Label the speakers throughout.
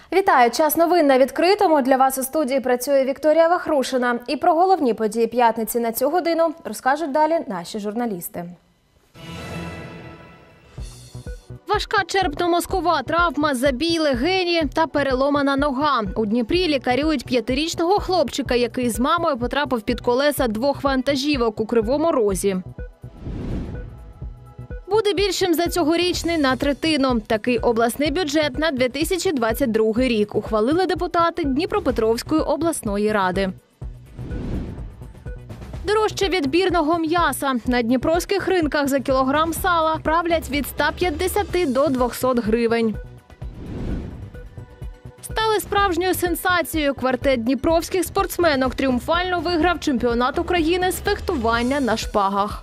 Speaker 1: Вітаю! Час новин на відкритому. Для вас у студії працює Вікторія Вахрушина. І про головні події п'ятниці на цю годину розкажуть далі наші журналісти. Важка черепно-мозкова травма, забій легені та переломана нога. У Дніпрі лікарюють 5-річного хлопчика, який з мамою потрапив під колеса 2 вантажівок у Кривому Розі. Буде більшим за цьогорічний на третину. Такий обласний бюджет на 2022 рік ухвалили депутати Дніпропетровської обласної ради. Дорожче відбірного м'яса. На дніпровських ринках за кілограм сала правлять від 150 до 200 гривень. Стали справжньою сенсацією. Квартет дніпровських спортсменок тріумфально виграв чемпіонат України з фехтування на шпагах.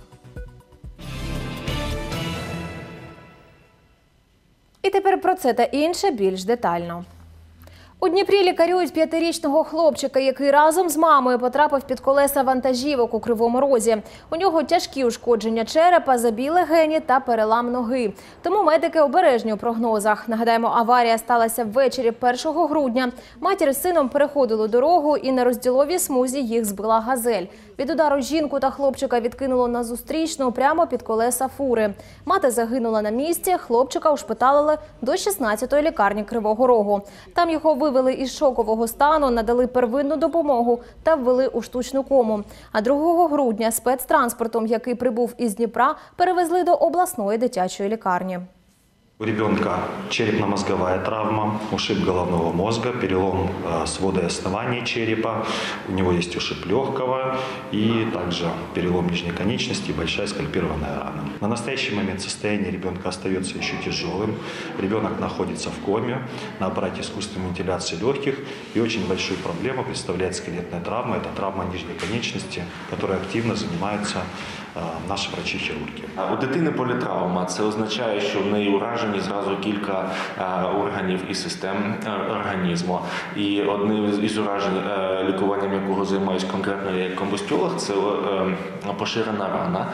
Speaker 1: І тепер про це та інше більш детально. У Дніпрі лікарюють 5-річного хлопчика, який разом з мамою потрапив під колеса вантажівок у Кривому Розі. У нього тяжкі ушкодження черепа, забій легені та перелам ноги. Тому медики обережні у прогнозах. Нагадаємо, аварія сталася ввечері 1 грудня. Матір з сином переходили дорогу і на розділовій смузі їх збила газель. Від удару жінку та хлопчика відкинуло на зустрічну прямо під колеса фури. Мати загинула на місці, хлопчика ушпиталили до 16-ї лікарні Кривого Рогу. Там його вивели із шокового стану, надали первинну допомогу та ввели у штучну кому. А 2 грудня спецтранспортом, який прибув із Дніпра, перевезли до обласної дитячої лікарні.
Speaker 2: У ребенка черепно-мозговая травма, ушиб головного мозга, перелом свода и основания черепа, у него есть ушиб легкого и также перелом нижней конечности и большая скальпированная рана. На настоящий момент состояние ребенка остается еще тяжелым. Ребенок находится в коме, на аппарате искусственной вентиляции легких, и очень большую проблему представляет скелетная травма. Это травма нижней конечности, которой активно занимаются наші врачі-хірурги.
Speaker 3: У дитини політравма. Це означає, що в неї уражені зразу кілька органів і систем організму. І одним із уражень, лікуванням якого займаюсь конкретно я як комбустіолог, це поширена рана,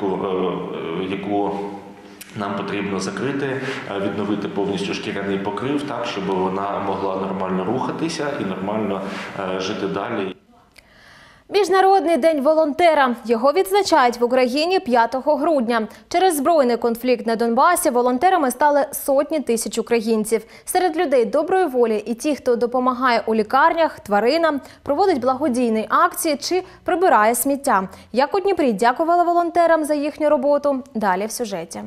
Speaker 3: яку нам потрібно закрити, відновити повністю шкіряний покрив так, щоб вона могла нормально рухатися і нормально жити далі.
Speaker 1: Міжнародний день волонтера. Його відзначають в Україні 5 грудня. Через збройний конфлікт на Донбасі волонтерами стали сотні тисяч українців. Серед людей доброї волі і ті, хто допомагає у лікарнях, тваринам, проводить благодійні акції чи прибирає сміття. Як у Дніпрі дякували волонтерам за їхню роботу? Далі в сюжеті.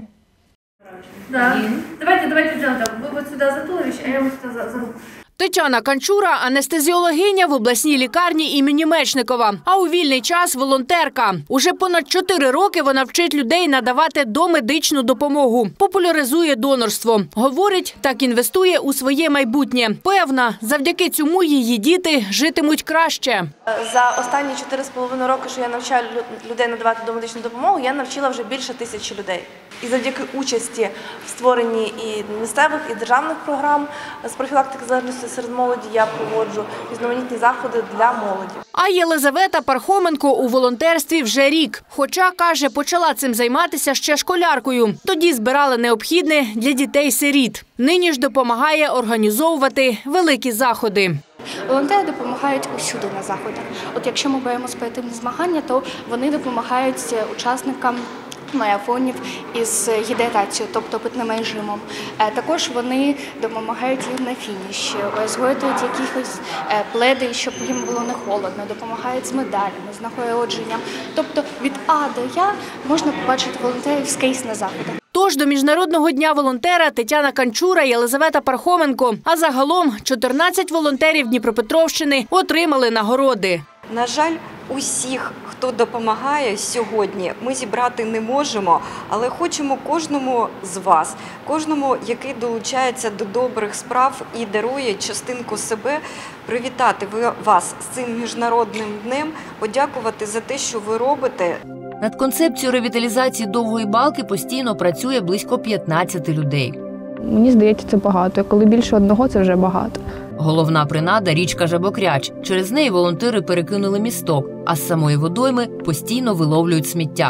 Speaker 4: Да. Давайте сделаем так. Вы вот сюда за туловище, а я вот сюда за руку.
Speaker 5: Тетяна Канчура – анестезіологиня в обласній лікарні імені Мечникова, а у вільний час – волонтерка. Уже понад 4 роки вона вчить людей надавати домедичну допомогу, популяризує донорство. Говорить, так інвестує у своє майбутнє. Певна, завдяки цьому її діти житимуть краще.
Speaker 4: За останні 4,5 роки, що я навчаю людей надавати домедичну допомогу, я навчила вже більше 1000 людей. І завдяки участі в створенні і місцевих, і державних програм з профілактики залежності серед молоді я проводжу різноманітні заходи для молоді.
Speaker 5: А Єлизавета Пархоменко у волонтерстві вже рік. Хоча, каже, почала цим займатися ще школяркою. Тоді збирали необхідне для дітей-сиріт. Нині ж допомагає організовувати великі заходи.
Speaker 6: Волонтери допомагають усюди на заходах. От якщо ми беремо спортивні змагання, то вони допомагають учасникам марафонів із гідратацією, тобто питним режимом. Також вони допомагають їм на фініші, згортують якихось пледи, щоб їм було не холодно, допомагають з медалями, з нагородженням. Тобто від А до Я можна побачити волонтерів скрізь на заходах.
Speaker 5: Тож до Міжнародного дня волонтера Тетяна Канчура, Єлизавета Пархоменко, а загалом 14 волонтерів Дніпропетровщини отримали нагороди.
Speaker 7: На жаль, усіх, хто допомагає сьогодні, ми зібрати не можемо, але хочемо кожному з вас, кожному, який долучається до добрих справ і дарує частинку себе, привітати вас з цим міжнародним днем, подякувати за те, що ви робите.
Speaker 8: Над концепцією ревіталізації Довгої Балки постійно працює близько 15 людей.
Speaker 9: Мені здається, це багато. Коли більше одного, це вже багато.
Speaker 8: Головна принада – річка Жабокряч. Через неї волонтери перекинули місток, а з самої водойми постійно виловлюють сміття.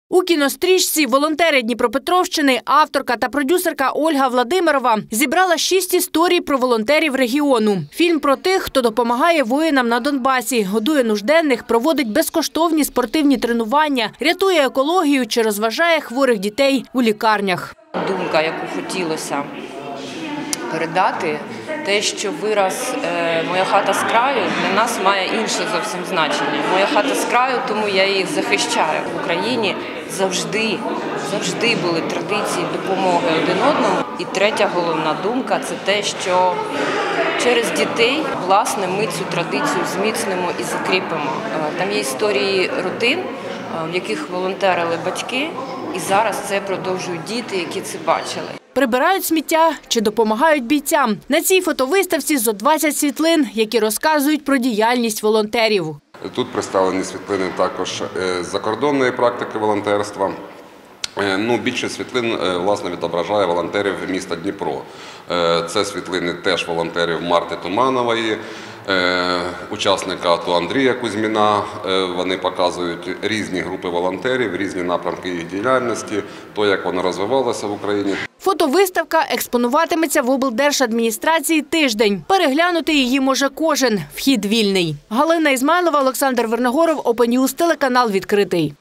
Speaker 5: У кінострічці «Волонтери Дніпропетровщини» авторка та продюсерка Ольга Владимирова зібрала 6 історій про волонтерів регіону. Фільм про тих, хто допомагає воїнам на Донбасі, годує нужденних, проводить безкоштовні спортивні тренування, рятує екологію чи розважає хворих дітей у лікарнях.
Speaker 10: Думка, яку хотілося передати, те, що вираз «Моя хата з краю» для нас має інше зовсім значення. Моя хата з краю, тому я їх захищаю. В Україні завжди були традиції допомоги один одному. І третя головна думка – це те, що через дітей, власне, ми цю традицію зміцнимо і закріпимо. Там є історії родин, в яких волонтерили батьки, і зараз це продовжують діти, які це бачили.
Speaker 5: Прибирають сміття чи допомагають бійцям. На цій фотовиставці зо 20 світлин, які розказують про діяльність волонтерів.
Speaker 11: Тут представлені світлини також з закордонної практики волонтерства. Більшість світлин, власне, відображає волонтерів міста Дніпро. Це світлини теж волонтерів Марти Туманової, учасника АТО Андрія Кузьміна. Вони показують різні групи волонтерів, різні напрямки їх діяльності, то, як воно розвивалося в Україні.
Speaker 5: Фотовиставка експонуватиметься в облдержадміністрації тиждень. Переглянути її може кожен. Вхід вільний. Галина Ізмайлова, Олександр Верногоров, Open News, телеканал «Відкритий».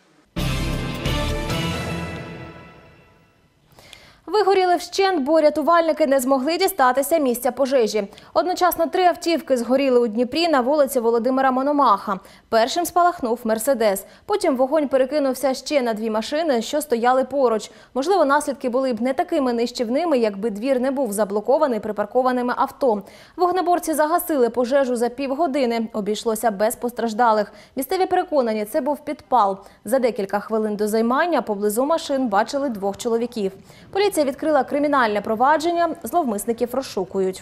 Speaker 1: Вигоріли вщент, бо рятувальники не змогли дістатися місця пожежі. Одночасно 3 автівки згоріли у Дніпрі на вулиці Володимира Мономаха. Першим спалахнув «Мерседес». Потім вогонь перекинувся ще на 2 машини, що стояли поруч. Можливо, наслідки були б не такими нищівними, якби двір не був заблокований припаркованими авто. Вогнеборці загасили пожежу за півгодини. Обійшлося без постраждалих. Місцеві переконані, це був підпал. За декілька хвилин до займання поблизу машин бачили 2 чоловіків. Поліція відкрила кримінальне провадження, зловмисників розшукують.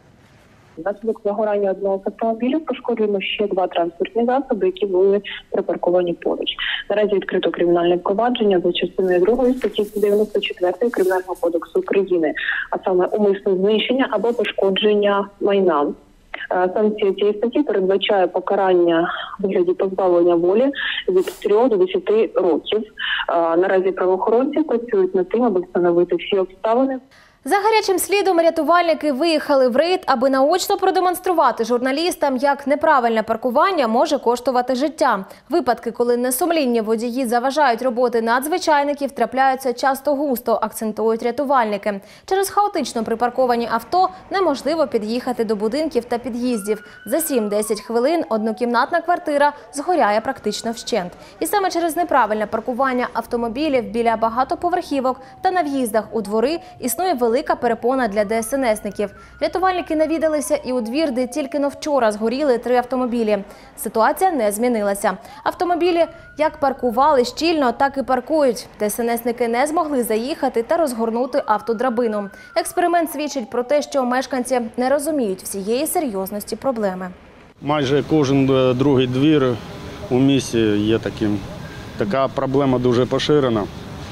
Speaker 12: Внаслідок загорання одного з автомобілів пошкоджено ще 2 транспортні засоби, які були припарковані поруч. Наразі відкрито кримінальне провадження за частиною 2 статті 94 Кримінального кодексу України, а саме умисне знищення або пошкодження майна. Санкція цієї статті передбачає покарання у вигляді позбавлення волі від 3 до 10 років. Наразі правоохоронці працюють над тим, аби встановити всі обставини.
Speaker 1: За гарячим слідом рятувальники виїхали в рейд, аби наочно продемонструвати журналістам, як неправильне паркування може коштувати життя. Випадки, коли несумлінні водії заважають роботи надзвичайників, трапляються часто-густо, акцентують рятувальники. Через хаотично припарковані авто неможливо під'їхати до будинків та під'їздів. За 7-10 хвилин однокімнатна квартира згоряє практично вщент. І саме через неправильне паркування автомобілів біля багатоповерхівок та на в'їздах у двори існує велика перепона для ДСНСників. Рятувальники навідалися і у двір, де тільки вчора згоріли 3 автомобілі. Ситуація не змінилася. Автомобілі як паркували щільно, так і паркують. ДСНСники не змогли заїхати та розгорнути автодрабину. Експеримент свідчить про те, що мешканці не розуміють всієї серйозності проблеми.
Speaker 13: Майже кожен другий двір у місті є таким. Така проблема дуже поширена.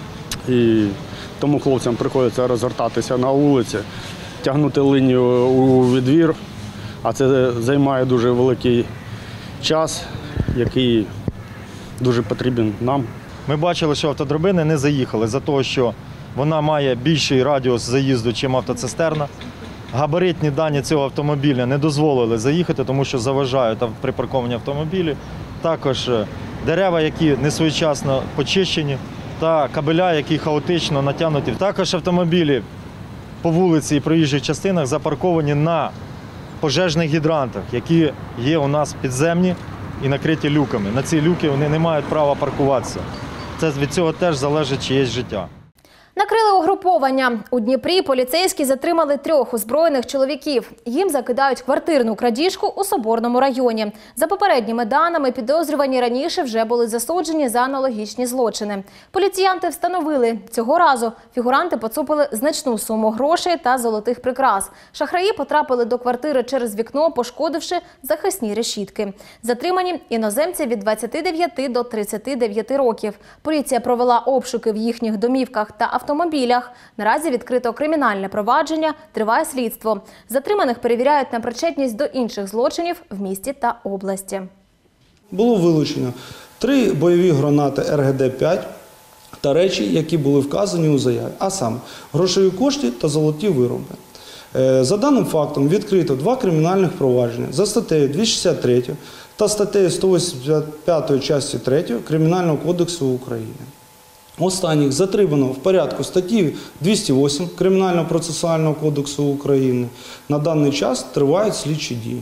Speaker 13: І тому хлопцям приходиться розгортатися на вулиці, тягнути лінію у відвір, а це займає дуже великий час, який дуже потрібен нам.
Speaker 14: Ми бачили, що автодрабини не заїхали за того, що вона має більший радіус заїзду, ніж автоцистерна. Габаритні дані цього автомобіля не дозволили заїхати, тому що заважають припарковані автомобілі. Також дерева, які не своєчасно почищені, та кабеля, які хаотично натягнуті. Також автомобілі по вулиці і проїжджих частинах запарковані на пожежних гідрантах, які є у нас підземні і накриті люками. На ці люки вони не мають права паркуватися. Це від цього теж залежить чиєсь життя.
Speaker 1: Накрили угруповання. У Дніпрі поліцейські затримали 3 озброєних чоловіків. Їм закидають квартирну крадіжку у Соборному районі. За попередніми даними, підозрювані раніше вже були засуджені за аналогічні злочини. Поліціянти встановили, цього разу фігуранти поцупили значну суму грошей та золотих прикрас. Шахраї потрапили до квартири через вікно, пошкодивши захисні решітки. Затримані іноземці від 29 до 39 років. Поліція провела обшуки в їхніх домівках та автомобілях. Наразі відкрито кримінальне провадження, триває слідство. Затриманих перевіряють на причетність до інших злочинів в місті та області.
Speaker 15: Було вилучено 3 бойові гранати РГД-5, та речі, які були вказані у заяві, а саме грошові кошти та золоті вироби. За даним фактом відкрито 2 кримінальних провадження за статтею 263 та статтею 185 частини 3 Кримінального кодексу України. Останніх затримано в порядку статті 208 Кримінального процесуального кодексу України. На даний час тривають слідчі дії.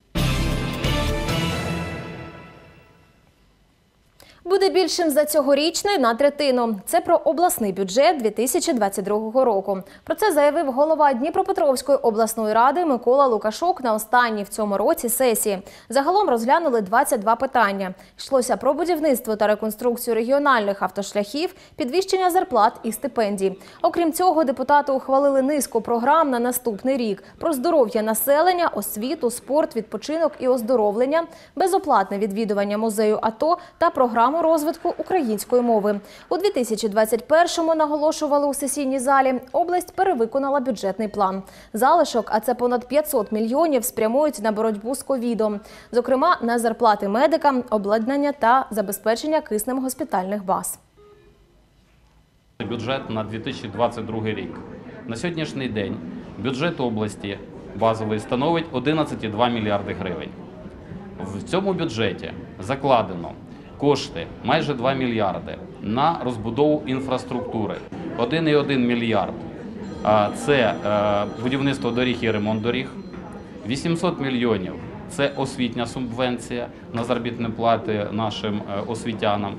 Speaker 1: Буде більшим за цьогорічний на третину. Це про обласний бюджет 2022 року. Про це заявив голова Дніпропетровської обласної ради Микола Лукашук на останній в цьому році сесії. Загалом розглянули 22 питання. Йшлося про будівництво та реконструкцію регіональних автошляхів, підвищення зарплат і стипендій. Окрім цього, депутати ухвалили низку програм на наступний рік – про здоров'я населення, освіту, спорт, відпочинок і оздоровлення, безоплатне відвідування музею АТО та програму розвитку української мови. У 2021-му, наголошували у сесійній залі, область перевиконала бюджетний план. Залишок, а це понад 500 мільйонів, спрямують на боротьбу з ковідом. Зокрема, на зарплати медикам, обладнання та забезпечення киснем госпітальних баз.
Speaker 16: Бюджет на 2022 рік. На сьогоднішній день бюджет області базовий становить 11,2 мільярди гривень. В цьому бюджеті закладено кошти майже 2 мільярди на розбудову інфраструктури. 1,1 мільярд – це будівництво доріг і ремонт доріг. 800 мільйонів – це освітня субвенція на заробітні плати нашим освітянам.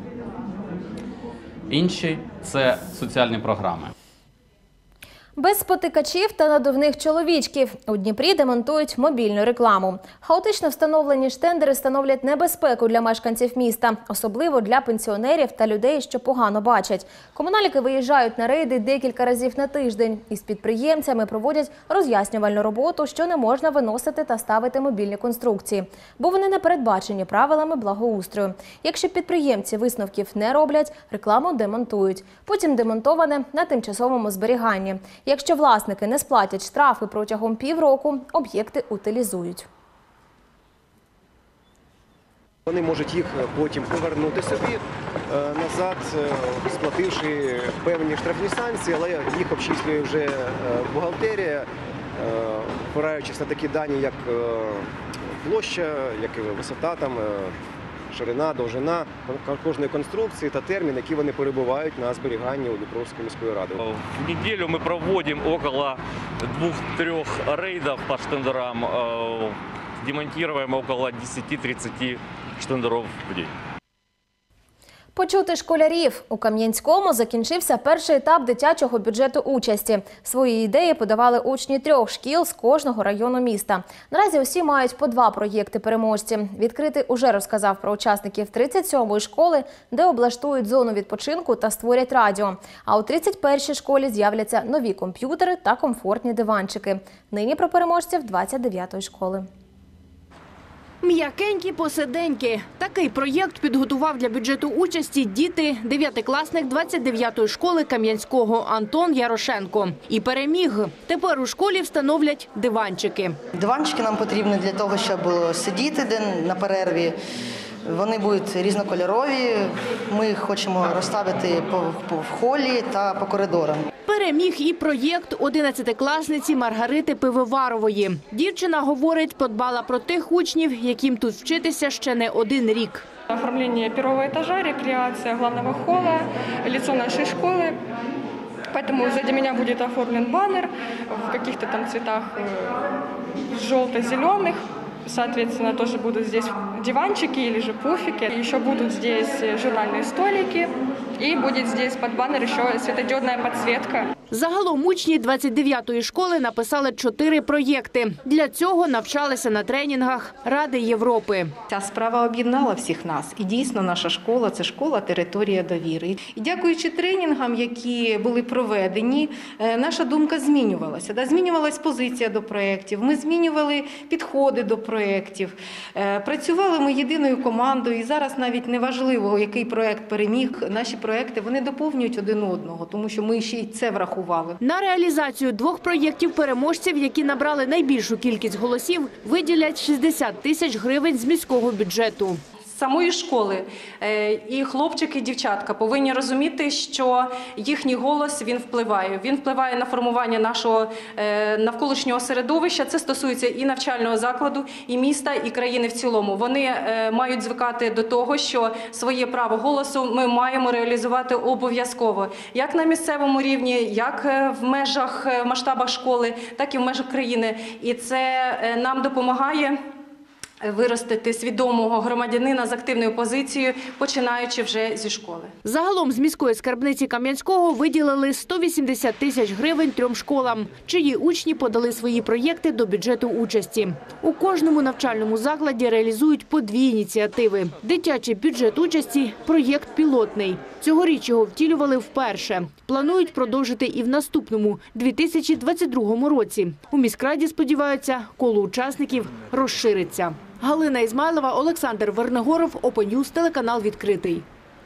Speaker 16: Інші – це соціальні програми.
Speaker 1: Без спотикачів та надувних чоловічків. У Дніпрі демонтують мобільну рекламу. Хаотично встановлені штендери становлять небезпеку для мешканців міста, особливо для пенсіонерів та людей, що погано бачать. Комунальники виїжджають на рейди декілька разів на тиждень. Із підприємцями проводять роз'яснювальну роботу, що не можна виносити та ставити мобільні конструкції, бо вони не передбачені правилами благоустрою. Якщо підприємці висновків не роблять, рекламу демонтують. Потім демонтоване на тимчасовому зберіганні. Якщо власники не сплатять штрафи протягом півроку, об'єкти утилізують.
Speaker 17: Вони можуть їх потім повернути собі назад, сплативши певні штрафні санкції, але їх обчислює вже бухгалтерія, опираючись на такі дані, як площа, як висота, ширина, довжина кожної конструкції та термін, які вони перебувають на зберіганні у Дніпровської міської ради.
Speaker 18: В неділю ми проводимо около 2-3 рейдів по штендерам, демонтуємо около 10-30 штендерів в день.
Speaker 1: Почути школярів. У Кам'янському закінчився перший етап дитячого бюджету участі. Свої ідеї подавали учні 3 шкіл з кожного району міста. Наразі усі мають по 2 проєкти-переможці. Відкритий уже розказав про учасників 37-ї школи, де облаштують зону відпочинку та створять радіо. А у 31-й школі з'являться нові комп'ютери та комфортні диванчики. Нині про переможців 29-ї школи.
Speaker 5: М'якенькі посиденьки. Такий проєкт підготував для бюджету участі діти 9-класник 29-ї школи Кам'янського Антон Ярошенко. І переміг. Тепер у школі встановлять диванчики.
Speaker 19: Диванчики нам потрібні для того, щоб сидіти на перерві. Вони будуть різнокольорові. Ми їх хочемо розставити в холі та по коридорам.
Speaker 5: Переміг і проєкт 11-класниці Маргарити Пивоварової. Дівчина, говорить, подбала про тих учнів, яким тут вчитися ще не 1 рік.
Speaker 20: Оформление первого этажа, рекреация главного холла, лицо нашей школы. Поэтому сзади меня будет оформлен баннер в каких-то там цветах желто-зеленых. Соответственно, тоже будут здесь диванчики или же пуфики. Еще будут здесь журнальные столики. И будет здесь под баннер еще светодиодная подсветка.
Speaker 5: Загалом учні 29-ї школи написали 4 проєкти. Для цього навчалися на тренінгах Ради Європи.
Speaker 21: Ця справа об'єднала всіх нас. І дійсно наша школа – це школа «Територія довіри». І дякуючи тренінгам, які були проведені, наша думка змінювалася. Змінювалася позиція до проєктів, ми змінювали підходи до проєктів. Працювали ми єдиною командою. І зараз навіть не важливо, який проєкт переміг. Наші проєкти, вони доповнюють один одного, тому що ми ще й це врахували.
Speaker 5: На реалізацію 2 проєктів переможців, які набрали найбільшу кількість голосів, виділять 60 тисяч гривень з міського бюджету.
Speaker 2: самої школи і хлопчики, і дівчатка повинні розуміти, що їхній голос він впливає. Він впливає на формування нашого навколишнього середовища. Це стосується і навчального закладу, і міста, і країни в цілому. Вони мають звикати до того, що своє право голосу ми маємо реалізувати обов'язково. Як на місцевому рівні, як в масштабах школи, так і в межах країни. І це нам допомагає виростити свідомого громадянина з активною позицією, починаючи вже зі школи.
Speaker 5: Загалом з міської скарбниці Кам'янського виділили 180 тисяч гривень 3 школам, чиї учні подали свої проєкти до бюджету участі. У кожному навчальному закладі реалізують по 2 ініціативи. Дитячий бюджет участі – проєкт пілотний. Цьогоріч його втілювали вперше. Планують продовжити і в наступному, 2022 році. У міськраді сподіваються, коло учасників розшириться. Галина Ізмайлова, Олександр Вернегоров, Open News, телеканал «Відкритий».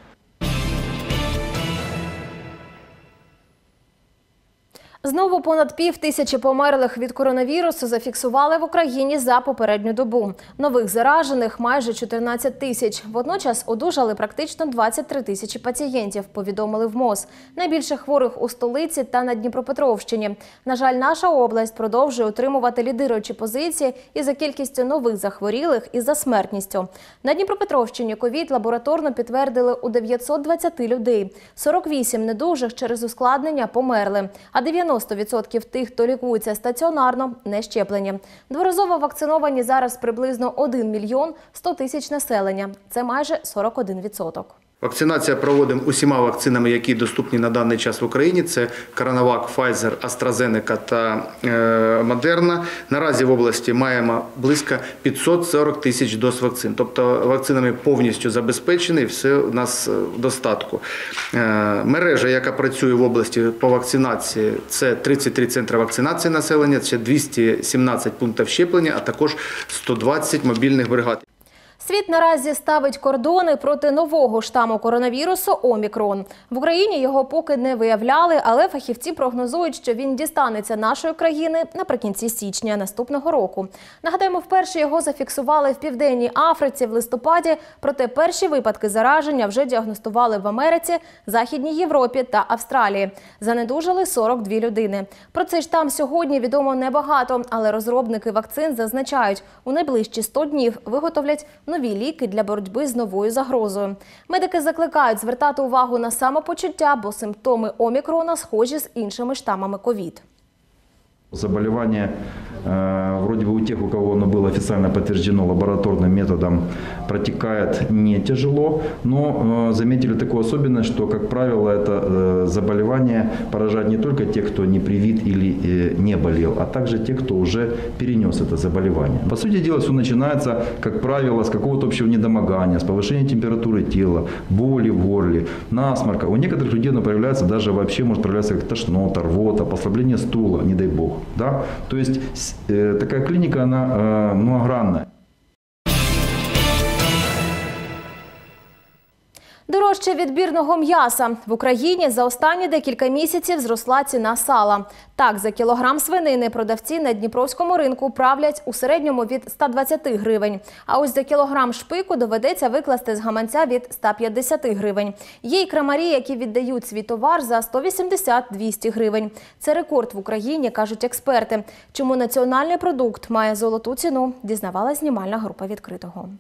Speaker 1: Знову понад 5000 померлих від коронавірусу зафіксували в Україні за попередню добу. Нових заражених – майже 14 тисяч. Водночас одужали практично 23 тисячі пацієнтів, повідомили в МОЗ. Найбільше хворих у столиці та на Дніпропетровщині. На жаль, наша область продовжує утримувати лідируючі позиції і за кількістю нових захворілих, і за смертністю. На Дніпропетровщині ковід лабораторно підтвердили у 920 людей. 48 недужих через ускладнення померли, а 90% тих, хто лікується стаціонарно, не щеплені. Дворазово вакциновані зараз приблизно 1 мільйон 100 тисяч населення. Це майже 41%.
Speaker 22: Вакцинація проводимо усіма вакцинами, які доступні на даний час в Україні. Це CoronaVac, Pfizer, AstraZeneca та Moderna. Наразі в області маємо близько 540 тисяч доз вакцин. Тобто вакцинами повністю забезпечені, все у нас в достатку. Мережа, яка працює в області по вакцинації, це 33 центри вакцинації населення, це 217 пунктів щеплення, а також 120 мобільних бригад.
Speaker 1: Світ наразі ставить кордони проти нового штаму коронавірусу – Омікрон. В Україні його поки не виявляли, але фахівці прогнозують, що він дістанеться нашої країни наприкінці січня наступного року. Нагадаємо, вперше його зафіксували в Південній Африці в листопаді, проте перші випадки зараження вже діагностували в Америці, Західній Європі та Австралії. Занедужали 42 людини. Про цей штам сьогодні відомо небагато, але розробники вакцин зазначають, у найближчі 100 днів виготовлять нові ліки для боротьби з новою загрозою. Медики закликають звертати увагу на самопочуття, бо симптоми Омікрона схожі з іншими штамами ковід.
Speaker 23: Заболевание вроде бы у тех, у кого оно было официально подтверждено лабораторным методом, протекает не тяжело, но заметили такую особенность, что, как правило, это заболевание поражает не только тех, кто не привит или не болел, а также тех, кто уже перенес это заболевание. По сути дела, все начинается, как правило, с какого-то общего недомогания, с повышения температуры тела, боли в горле, насморка. У некоторых людей оно проявляется даже вообще, может проявляться как тошнота, рвота, послабление стула, не дай бог. Да? То есть такая клиника, она многогранная.
Speaker 1: Дорожче відбірного м'яса. В Україні за останні декілька місяців зросла ціна сала. Так, за кілограм свинини продавці на Дніпровському ринку правлять у середньому від 120 гривень. А ось за кілограм шпику доведеться викласти з гаманця від 150 гривень. Є й крамарі, які віддають свій товар за 180-200 гривень. Це рекорд в Україні, кажуть експерти. Чому національний продукт має золоту ціну, дізнавалась знімальна група «Відкритого».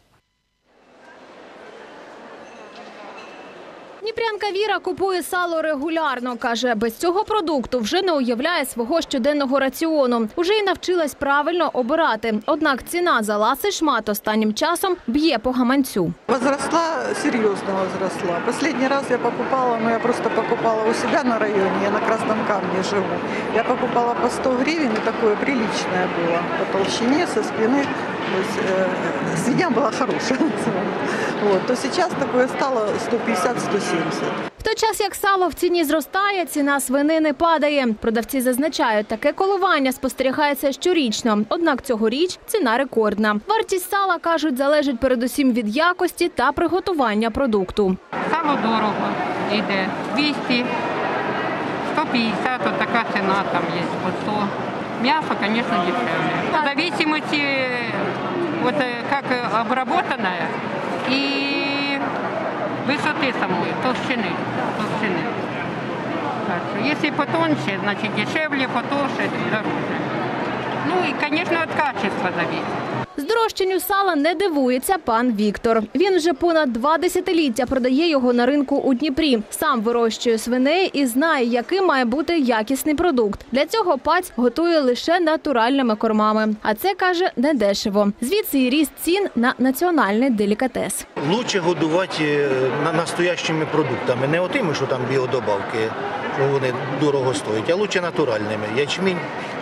Speaker 1: Дніпрянка Віра купує сало регулярно. Каже, без цього продукту вже не уявляє свого щоденного раціону. Уже й навчилась правильно обирати. Однак ціна за ласий шмат останнім часом б'є по гаманцю.
Speaker 24: Возросла, серьезно возросла. Последний раз я покупала, я просто покупала у себя на районе, я на Красном Камне живу. Я покупала по 100 гривен, и такое приличное было. По толщине, со спины. То есть, свинья была хорошая. Вот. То сейчас такое стало 150-170.
Speaker 1: В той час, як сало в ціні зростає, ціна свинини падає. Продавці зазначають, таке коливання спостерігається щорічно. Однак цьогоріч ціна рекордна. Вартість сала, кажуть, залежить передусім від якості та приготування продукту.
Speaker 25: Сало дорого йде. 200, 150, от така ціна там є, по 100. М'ясо, звісно, дешевле. В зависимости, вот как обработанное, и высоты самой, толщины. Так что, если потоньше, значит дешевле, потолще, дороже. Ну и, конечно, от качества зависит.
Speaker 1: Здорожчанню сала не дивується пан Віктор. Він вже понад 2 десятиліття продає його на ринку у Дніпрі. Сам вирощує свиней і знає, яким має бути якісний продукт. Для цього паць готує лише натуральними кормами. А це, каже, недешево. Звідси і ріст цін на національний делікатес.
Speaker 3: Лучше годувати настоящими продуктами, не отими, що там біодобавки, що вони дорого стоять, а лучше натуральними. Ячмінь,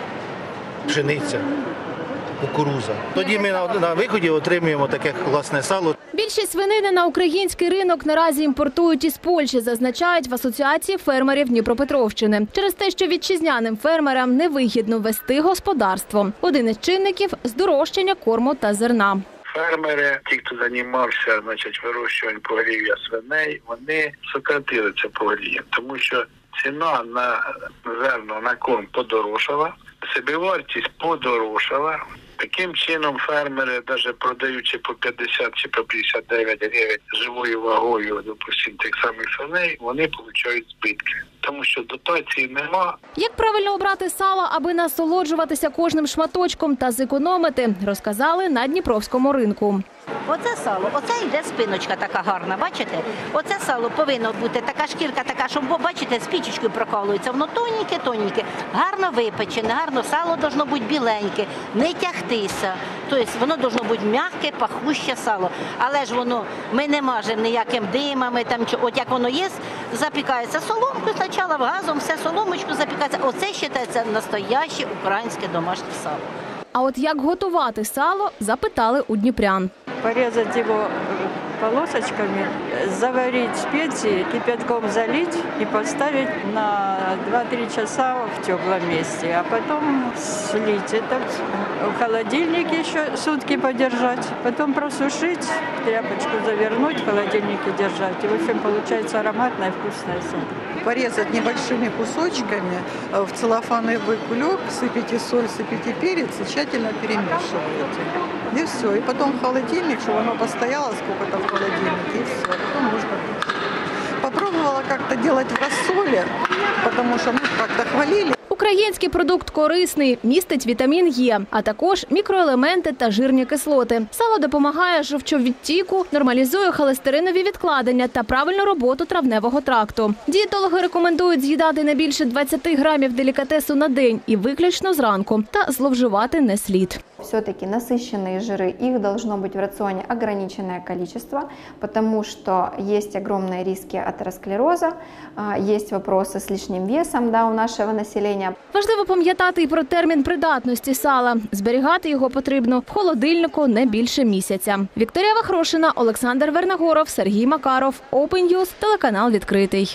Speaker 3: пшениця, кукуруза. Тоді ми на виході отримуємо таке класне сало.
Speaker 1: Більшість свинини на український ринок наразі імпортують із Польщі, зазначають в Асоціації фермерів Дніпропетровщини. Через те, що вітчизняним фермерам невигідно вести господарство. Один із чинників – здорожчання корму та зерна.
Speaker 4: Фермери, ті, хто займався вирощуванням поголів'я свиней, вони сократили це поголів'я, тому що ціна на зерно, на корм подорожчала, собівартість подорожчала. Таким чином фермери, навіть продаючи по 50 чи по 59 гривень живою вагою, допустим, тих самих свиней, вони отримують збитки. Тому що дотації нема.
Speaker 1: Як правильно обрати сало, аби насолоджуватися кожним шматочком та зекономити, розказали на Дніпровському ринку.
Speaker 6: Оце сало, оце йде спиночка така гарна, бачите? Оце сало повинно бути, така шкірка така, щоб, бачите, спічечкою прокалується. Воно тоненьке, гарно випечене, гарно сало должно бути біленьке, не тягтися. Тобто воно должно бути м'яке, пахуще сало. Але ж воно, ми не мажемо ніяким димами, там, от як воно є, запікається соломкою, спочатку газом, все соломочку запікається. Оце вважається настояще українське домашнє сало.
Speaker 1: А от як готувати сало, запитали у дніпрян.
Speaker 24: Порезать его полосочками, заварить специи, кипятком залить и поставить на 2-3 часа в теплом месте, а потом слить это в холодильнике еще сутки подержать, потом просушить, тряпочку завернуть, в холодильнике держать. И, в общем, получается ароматная вкусная суп. Порезать небольшими кусочками в целлофановый кулек, сыпите соль, сыпите перец и тщательно перемешиваете. И все. И потом в холодильник, чтобы оно постояло сколько-то в холодильнике, и все. Потом можно купить. Попробовала как-то делать в рассоле, потому что как-то хвалили.
Speaker 1: Український продукт корисний, містить вітамін Е, а також мікроелементи та жирні кислоти. Сало допомагає жовчовідтіку, нормалізує холестеринові відкладення та правильну роботу травневого тракту. Дієтологи рекомендують з'їдати не більше 20 грамів делікатесу на день і виключно зранку, та зловживати не слід.
Speaker 7: Все-таки насыщенные жиры, их должно быть в рационе ограниченное количество, потому что есть огромные риски атеросклероза, есть вопросы с лишним весом у нашего населения.
Speaker 1: Важливо пам'ятати і про термін придатності сала. Зберігати його потрібно в холодильнику не більше місяця. Вікторія Вахрошина, Олександр Вернагоров, Сергій Макаров, Open News, телеканал «Відкритий».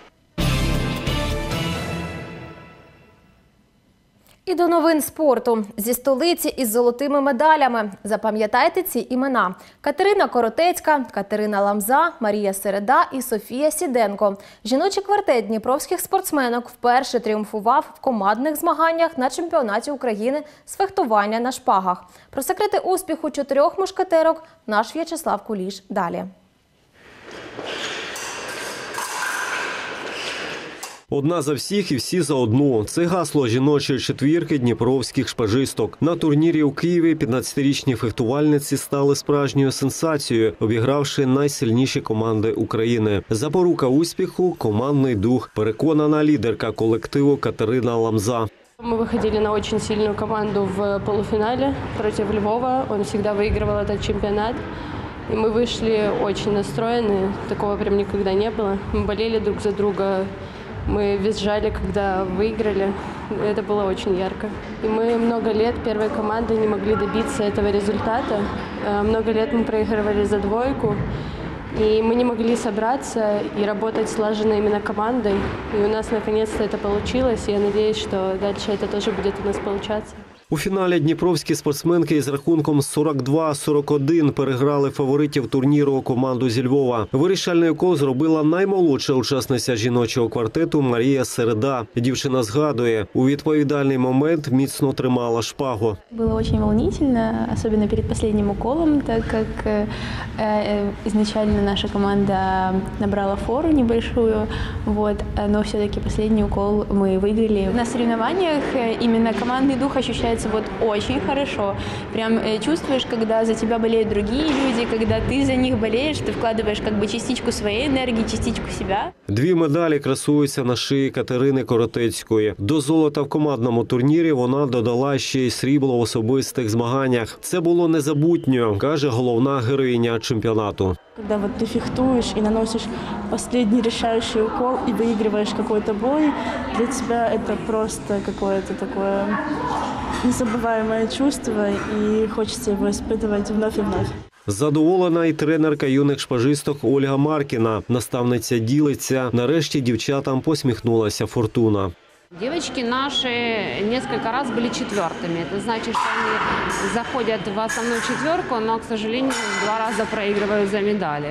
Speaker 1: І до новин спорту. Зі столиці із золотими медалями. Запам'ятайте ці імена. Катерина Коротецька, Катерина Ламза, Марія Середа і Софія Сіденко. Жіночий квартет дніпровських спортсменок вперше тріумфував в командних змаганнях на чемпіонаті України з фехтування на шпагах. Про секрети успіху 4 мушкетерок наш В'ячеслав Куліш далі.
Speaker 9: Одна за всіх і всі за одну. Це гасло жіночої четвірки дніпровських шпажисток. На турнірі у Києві 15-річні фехтувальниці стали справжньою сенсацією, обігравши найсильніші команди України. Запорука успіху – командний дух, переконана лідерка колективу Катерина Ламза.
Speaker 26: Мы выходили на очень сильную команду в полуфинале против Львова. Он всегда выигрывал этот чемпионат. И мы вышли очень настроенные. Такого прям никогда не было. Мы болели друг за друга. Мы визжали, когда выиграли. Это было очень ярко. И мы много лет первой командой не могли добиться этого результата. Много лет мы проигрывали за двойку. И мы не могли собраться и работать слаженно именно командой. И у нас наконец-то это получилось. И я надеюсь, что дальше это тоже будет у нас получаться.
Speaker 9: У фіналі дніпровські спортсменки із рахунком 42-41 переграли фаворитів турніру команду зі Львова. Вирішальний укол зробила наймолодша учасниця жіночого квартету Марія Середа. Дівчина згадує, у відповідальний момент міцно тримала шпагу.
Speaker 8: Было очень волнительно, особенно перед последним уколом, так как изначально наша команда набрала фору небольшую, но все-таки последний укол мы выиграли. На соревнованиях именно командный дух ощущается очень хорошо. Прям чувствуешь, когда за тебя болеют другие люди, когда ты за них болеешь, ты вкладываешь частичку своей энергии, частичку себя.
Speaker 9: 2 медалі красуються на шиї Катерини Коротецької. До золота в командному турнірі вона додала ще й срібло в особистих змаганнях. Це було незабутньо, каже головна героїня чемпіонату.
Speaker 10: Когда ты фехтуешь и наносишь последний решающий укол и выигрываешь какой-то бой, для тебя это просто какое-то такое незабываемое чувство, и хочется его испытывать вновь и вновь.
Speaker 9: Задоволена і тренерка юних шпажисток Ольга Маркіна. Наставниця ділиться. Нарешті дівчатам посміхнулася фортуна.
Speaker 11: Девочки наши несколько раз были четвертыми. Это значит, что они заходят в основную четверку, но, к сожалению, 2 раза проигрывают за медали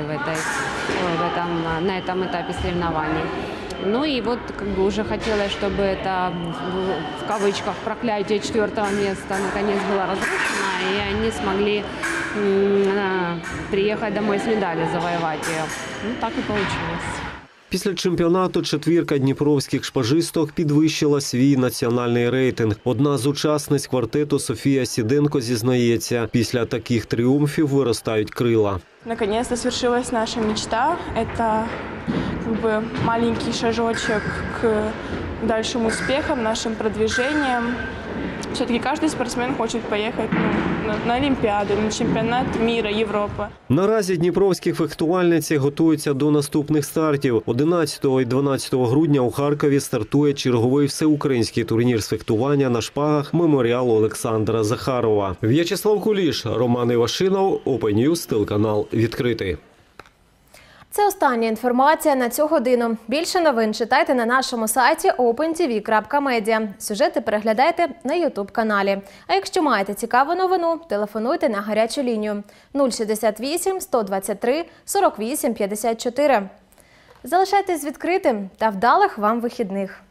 Speaker 11: на этом этапе соревнований. Ну и уже хотелось, чтобы это, в кавычках, проклятие 4-го места наконец было разрушено, и они смогли приехать домой с медалью, завоевать ее. Ну так и получилось.
Speaker 9: Після чемпіонату четвірка дніпровських шпажисток підвищила свій національний рейтинг. Одна з учасниць квартету Софія Сіденко зізнається, після таких тріумфів виростають крила.
Speaker 10: Наконец-то свершилась наша мечта. Это маленький шажочек к дальшим успехам, нашим продвижениям. Все-таки каждый спортсмен хочет поехать на Олимпиаду, на чемпіонат мира, Європи.
Speaker 9: Наразі дніпровські фехтувальниці готуються до наступних стартів. 11 і 12 грудня у Харкові стартує черговий всеукраїнський турнір з фехтування на шпагах меморіалу Олександра Захарова. В'ячеслав Куліш, Роман Івашинов, Open News, телеканал «Відкритий».
Speaker 1: Це остання інформація на цю годину. Більше новин читайте на нашому сайті opentv.media. Сюжети переглядайте на YouTube-каналі. А якщо маєте цікаву новину, телефонуйте на гарячу лінію 068 123 48 54. Залишайтесь відкритим та вдалих вам вихідних.